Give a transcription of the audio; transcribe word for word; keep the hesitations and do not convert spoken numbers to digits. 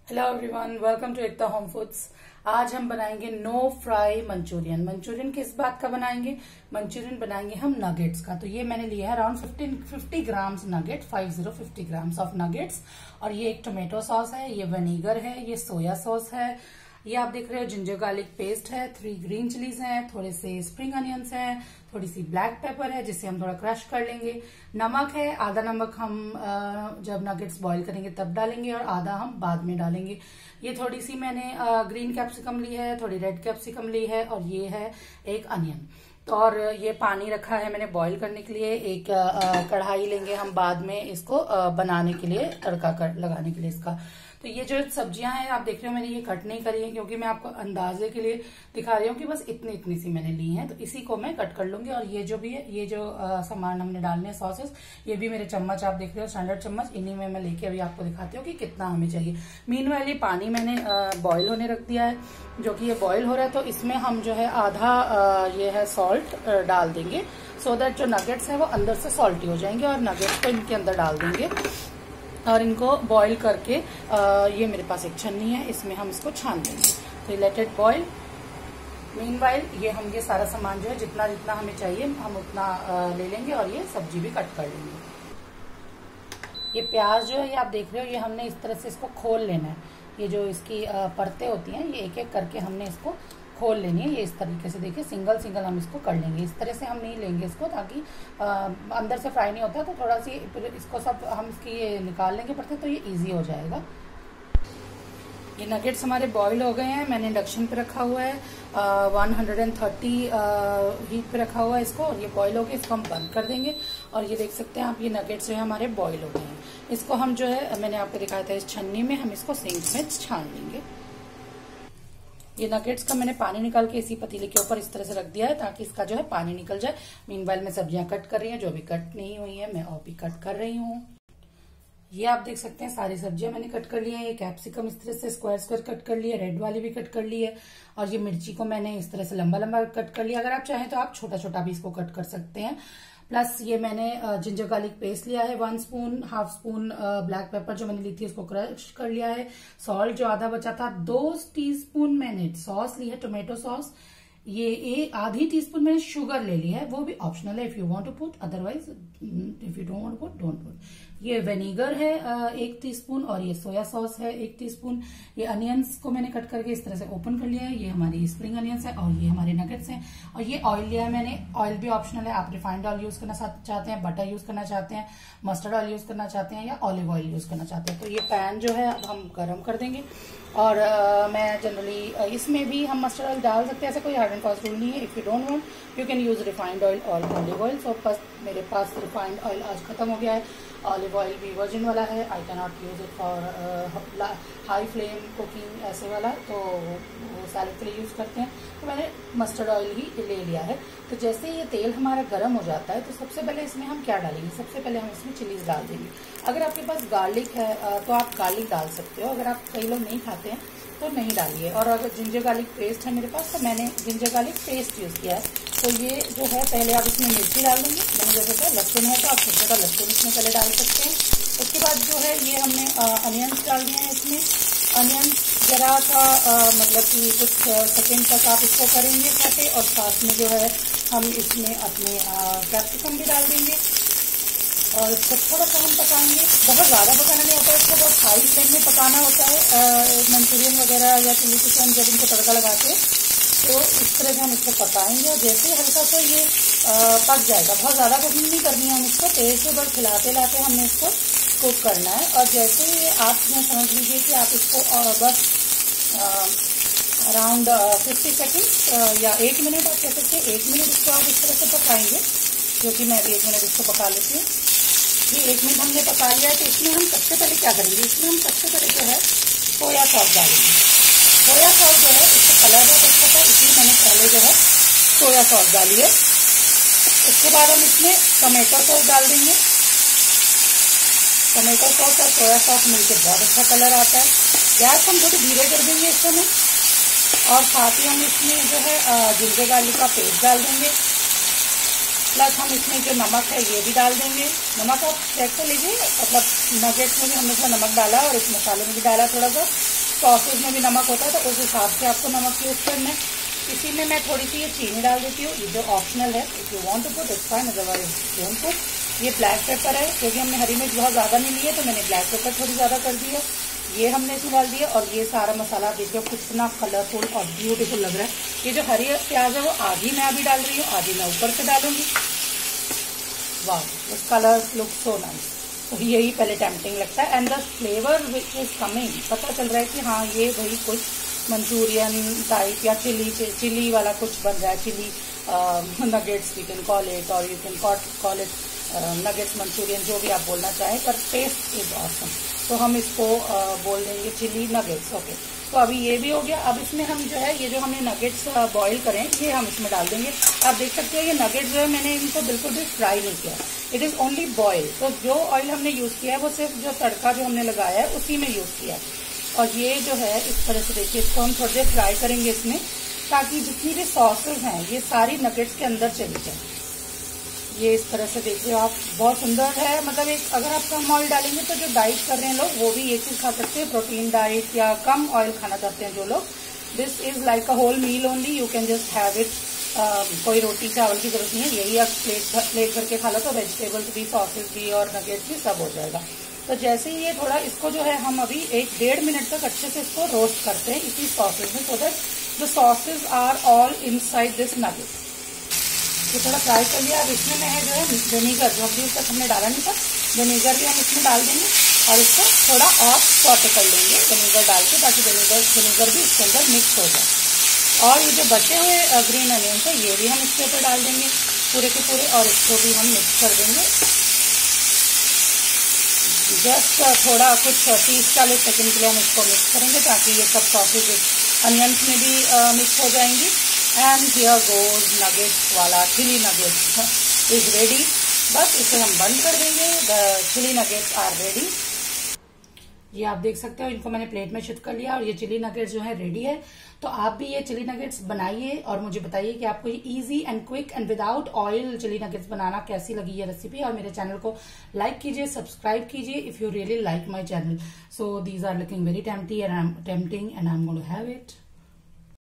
Hello everyone, welcome to Ekta home foods. आज हम बनाएंगे नो फ्राई मंचूरियन। मंचूरियन किस बात का बनाएंगे? मंचूरियन बनाएंगे हम नगेट्स का। तो ये मैंने लिया है around fifteen fifty grams nugget, five zero fifty grams of nuggets. और ये एक टोमेटो सॉस है, ये विनेगर है, ये सोया सॉस है, ये आप देख रहे हो जिंजर गार्लिक पेस्ट है, थ्री ग्रीन चिलीज हैं, थोड़े से स्प्रिंग अनियंस हैं, थोड़ी सी ब्लैक पेपर है जिसे हम थोड़ा क्रश कर लेंगे। नमक है, आधा नमक हम जब नगेट्स बॉईल करेंगे तब डालेंगे और आधा हम बाद में डालेंगे। ये थोड़ी सी मैंने ग्रीन कैप्सिकम ली है, थोड़ी रेड कैप्सिकम ली है, और ये है एक अनियन। तो और ये पानी रखा है मैंने बॉईल करने के लिए। एक कढ़ाई लेंगे हम बाद में इसको बनाने के लिए, तड़का कर लगाने के लिए इसका। तो ये जो सब्जियां हैं आप देख रहे हो, मैंने ये कट नहीं करी है क्योंकि मैं आपको अंदाजे के लिए दिखा रही हूँ कि बस इतनी इतनी सी मैंने ली है, तो इसी को मैं कट कर लूंगी। और ये जो भी है, ये जो आ, सामान हमने डालने हैं सॉसेस, ये भी मेरे चम्मच आप देख रहे हो, स्टैंडर्ड चम्मच, इन्हीं में मैं लेके अभी आपको दिखाती हूँ कि कितना हमें चाहिए। मीनवाइल ये पानी मैंने बॉयल होने रख दिया है, जो कि ये बॉयल हो रहा है। तो इसमें हम जो है आधा आ, ये है सॉल्ट डाल देंगे, सो दैट जो नगेट्स है वो अंदर से सॉल्टी हो जाएंगे, और नगेट्स को इनके अंदर डाल देंगे और इनको बॉईल करके आ, ये मेरे पास एक छन्नी है, इसमें हम इसको छान देंगे। तो लेट इट बॉईल। मीनवाइल ये हम ये सारा सामान जो है जितना जितना हमें चाहिए हम उतना आ, ले लेंगे, और ये सब्जी भी कट कर लेंगे। ये प्याज जो है ये आप देख रहे हो, ये हमने इस तरह से इसको खोल लेना है। ये जो इसकी परतें होती हैं ये एक एक करके हमने इसको खोल लेनी है। ये इस तरीके से देखिए, सिंगल सिंगल हम इसको कर लेंगे। इस तरह से हम नहीं लेंगे इसको, ताकि आ, अंदर से फ्राई नहीं होता, तो थोड़ा सी इसको सब हम इसकी ये निकाल लेंगे पड़ते, तो ये इजी हो जाएगा। ये नगेट्स हमारे बॉईल हो गए हैं। मैंने इंडक्शन पे रखा हुआ है, वन हंड्रेड थर्टी हीट पे रखा हुआ है इसको, और ये बॉईल हो गए। इसको हम बंद कर देंगे, और ये देख सकते हैं आप, ये नगेट्स जो है हमारे बॉईल हो गए हैं। इसको हम जो है मैंने आपको दिखाया था इस छन्नी में, हम इसको सिंक में छान लेंगे। ये नगेट्स का मैंने पानी निकाल के इसी पतीले के ऊपर इस तरह से रख दिया है, ताकि इसका जो है पानी निकल जाए। मीनवाइल में सब्जियां कट कर रही हैं, जो भी कट नहीं हुई है मैं और भी कट कर रही हूँ। ये आप देख सकते हैं सारी सब्जियां मैंने कट कर ली है। ये कैप्सिकम इस तरह से स्क्वायर स्क्वायर कट कर लिया, रेड वाली भी कट कर ली है, और ये मिर्ची को मैंने इस तरह से लंबा लंबा कट कर लिया। अगर आप चाहें तो आप छोटा छोटा भी इसको कट कर सकते हैं। प्लस ये मैंने जिंजर गार्लिक पेस्ट लिया है, one spoon, half spoon black pepper जो मैंने ली थी उसको क्रश कर लिया है। सॉल्ट जो आधा बचा था, दो टीस्पून मैंने सॉस ली है, टोमेटो सॉस। ये एक आधी टीस्पून मैंने शुगर ले ली है, वो भी ऑप्शनल है, if you want to put, otherwise if you don't want to put don't put. ये विनेगर है एक टीस्पून, और ये सोया सॉस है एक टीस्पून। ये अनियंस को मैंने कट करके इस तरह से ओपन कर लिया है, ये हमारी स्प्रिंग अनियंस है, और ये हमारे नगेट्स हैं। और ये ऑयल लिया है मैंने, ऑयल भी ऑप्शनल है, आप रिफाइंड ऑयल यूज करना चाहते हैं, बटर यूज करना चाहते हैं, मस्टर्ड ऑयल यूज करना चाहते हैं, या ऑलिव ऑयल यूज करना चाहते हैं। तो ये पैन जो है अब हम गर्म कर देंगे, और आ, मैं जनरली इसमें भी हम मस्टर्ड ऑयल डाल सकते हैं, ऐसा कोई हार्ड एंड फास्ट रूल नहीं है। If you don't want you can use refined oil और ऑलिव ऑयल। सो बस मेरे पास रिफाइंड ऑयल आज खत्म हो गया है, ऑलिव ऑयल भी वर्जिन वाला है। I can not use it for high flame cooking ऐसे वाला, तो वो सैलेड के लिए यूज करते हैं। तो मैंने मस्टर्ड ऑयल ही ले लिया है। तो जैसे ये तेल हमारा गर्म हो जाता है, तो सबसे पहले इसमें हम क्या डालेंगे? सबसे पहले हम इसमें चिलीज डाल देंगे। अगर आपके पास गार्लिक है तो आप गार्लिक डाल सकते हो, अगर आप कई लोग नहीं खाते हैं तो नहीं डालिए। और अगर जिंजर गार्लिक पेस्ट है मेरे पास, तो मैंने जिंजर गार्लिक पेस्ट यूज किया है। तो ये जो है पहले आप इसमें मिर्ची डाल देंगे, मैंने जैसे कि लहसुन है तो आप छोटा छोटा लहसुन इसमें पहले डाल सकते हैं। उसके बाद जो है ये हमने अनियंस डाल दिए हैं इसमें। अनियंस जरा सा मतलब कि कुछ सेकेंड तक आप इसको करेंगे साथे, और साथ में जो है हम इसमें अपने कैप्सिकम भी डाल देंगे, और इसको थोड़ा सा हम पकाएंगे। बहुत ज़्यादा पकाना नहीं होता है इसको, बहुत हाई फ्लेम में पकाना होता है मंचूरियन वगैरह या चिली चिकन जब इनको तड़का लगाते हैं, तो इस तरह से हम इसको पकाएंगे। और जैसे ही हल्का सा ये आ, पक जाएगा, बहुत ज़्यादा कुकिंग नहीं करनी है हम इसको, तेज से बस खिलाते लाते हमने इसको कुक करना है। और जैसे ही आप समझ लीजिए कि आप इसको आ, बस अराउंड फिफ्टी सेकेंड या एक मिनट आप कह सकते हैं, एक मिनट इसको आप इस तरह से पकाएंगे, क्योंकि मैं एक मिनट इसको पका लेती हूँ। ये एक मिनट हमने पका लिया है, तो इसमें हम सबसे पहले क्या करेंगे? इसमें हम सबसे पहले जो है सोया सॉस डालेंगे। सोया सॉस जो है इसका कलर बहुत अच्छा था, इसलिए मैंने पहले जो है सोया सॉस डाली है। उसके बाद हम इसमें टोमेटो सॉस डाल देंगे। टोमेटो सॉस और सोया सॉस मिलकर बहुत अच्छा कलर आता है। गैस हम थोड़ी धीरे कर देंगे इस समय, और साथ ही हम इसमें जो है जिंजर गार्लिक का पेस्ट डाल देंगे। प्लस हम इसमें जो नमक है ये भी डाल देंगे। नमक आप चेक कर लीजिए, मतलब नगेट्स में भी हमने थोड़ा नमक डाला और इस मसाले में भी डाला थोड़ा सा। सॉसेज में भी नमक होता है तो उस हिसाब से आपको नमक यूज करना है। इसी में मैं थोड़ी सी ये चीनी डाल देती हूँ, ये जो ऑप्शनल है, if you want to put it's fine, otherwise don't put. ये ब्लैक पेपर है, क्योंकि हमने हरी मिर्च बहुत ज्यादा नहीं ली है तो मैंने ब्लैक पेपर थोड़ी ज्यादा कर दी है। ये हमने इसमें डाल दिया और ये सारा मसाला देखिए कितना कलरफुल और ब्यूटीफुल लग रहा है। ये जो हरी प्याज है वो आधी मैं अभी डाल रही हूँ, आधी मैं ऊपर से डालूंगी। वाह, this colour look so nice. तो यही पहले टेम्पटिंग लगता है and the flavour which is coming, पता चल रहा है कि हाँ ये भाई कुछ मंचूरियन टाइप या चिली चिली वाला कुछ बन रहा है। Chilli nuggets you can call it, और you can call it nuggets Manchurian, जो भी आप बोलना चाहें, पर टेस्ट इज ऑसम। तो हम इसको uh, बोल देंगे चिली नगेट्स। ओके, तो अभी ये भी हो गया। अब इसमें हम जो है ये जो हमने नगेट्स बॉईल करें ये हम इसमें डाल देंगे। आप देख सकते हो ये नगेट्स जो है मैंने इनको बिल्कुल भी फ्राई नहीं किया, इट इज ओनली बॉयल। तो जो ऑयल हमने यूज किया है वो सिर्फ जो तड़का जो हमने लगाया है उसी में यूज किया है। और ये जो है इस तरह से देखिए, इसको हम थोड़ी देर फ्राई करेंगे इसमें, ताकि जितनी भी सॉसेज हैं ये सारी नगेट्स के अंदर चली जाए। ये इस तरह से देखिए आप, बहुत सुंदर है। मतलब एक अगर आप कम ऑयल डालेंगे तो जो डाइट कर रहे हैं लोग वो भी ये चीज खा सकते हैं, प्रोटीन डाइट या कम ऑयल खाना चाहते हैं जो लोग। This is like a whole meal only, you can just have it. कोई रोटी चावल की जरूरत नहीं है, यही आप प्लेट प्लेट करके खा लो तो वेजिटेबल्स भी, सॉसेज भी और नगेट्स भी सब हो जाएगा। तो जैसे ही ये थोड़ा इसको जो है हम अभी एक डेढ़ मिनट तक अच्छे से इसको रोस्ट करते हैं इसी सॉसेज में, so that the sausage are all inside this nugget. ये थोड़ा फ्राई कर लिया। अब इसमें मैं है जो है विनेगर, जो अभी तक हमने डाला नहीं था, विनेगर भी हम इसमें डाल देंगे और इसको थोड़ा और सॉटे कर लेंगे विनेगर डाल के, ताकि विनेगर विनेगर भी इसके अंदर मिक्स हो जाए। और ये जो बचे हुए ग्रीन अनियंस है ये भी हम इसके ऊपर डाल देंगे पूरे के पूरे, और इसको भी हम मिक्स कर देंगे। जस्ट थोड़ा कुछ तीस चालीस सेकेंड के लिए हम इसको मिक्स करेंगे, ताकि ये सब सॉसेज अनियंस में भी मिक्स हो जाएंगी। एंड हियर गोज नगेट्स वाला चिली नगेट्स इज रेडी। बस इसे हम बंद कर देंगे। The chilli nuggets are ready. ये आप देख सकते हो, इनको मैंने प्लेट में शिफ्ट कर लिया और ये चिली नगेट्स जो है रेडी है। तो आप भी ये चिली नगेट्स बनाइए और मुझे बताइए कि आपको ये easy and quick and without oil chilli nuggets बनाना कैसी लगी ये रेसिपी। और मेरे चैनल को लाइक कीजिए, सब्सक्राइब कीजिए if you really like my channel. So these are looking very tempting and I am tempting and I am going to have it.